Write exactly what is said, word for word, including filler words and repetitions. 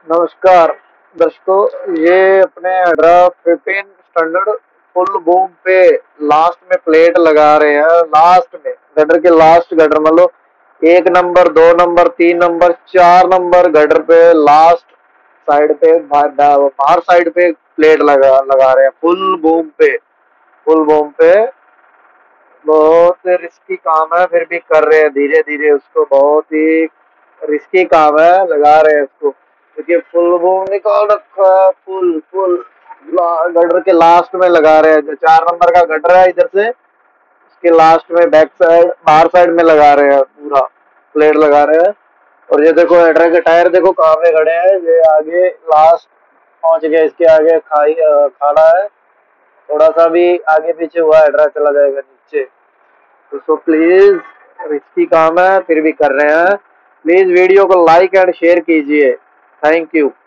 नमस्कार दर्शकों, ये अपने अठारह फिफ्टीन स्टैंडर्ड फुल बूम पे लास्ट में प्लेट लगा रहे हैं। लास्ट में गटर के लास्ट गटर मतलब एक नंबर, दो नंबर, तीन नंबर, चार नंबर गटर पे लास्ट साइड पे बाहर साइड पे प्लेट लगा लगा रहे हैं फुल बूम पे। फुल बूम पे बहुत रिस्की काम है, फिर भी कर रहे हैं धीरे धीरे उसको। बहुत ही रिस्की काम है, लगा रहे हैं उसको क्योंकि फुल बूम निकाल रखा है। फुल फुल गटर के लास्ट में लगा रहे हैं। जो चार नंबर का गटर है इधर से उसके लास्ट में बैक साइड बाहर साइड में लगा रहे हैं, पूरा प्लेट लगा रहे हैं। और ये देखो हेडर के टायर देखो कहाँ पे खड़े हैं। ये आगे लास्ट पहुंच गया, इसके आगे खाई खाना है। थोड़ा सा भी आगे पीछे हुआ हेडर चला जाएगा नीचे। तो सो प्लीज, रिस्की काम है फिर भी कर रहे हैं। प्लीज वीडियो को लाइक एंड शेयर कीजिए। Thank you.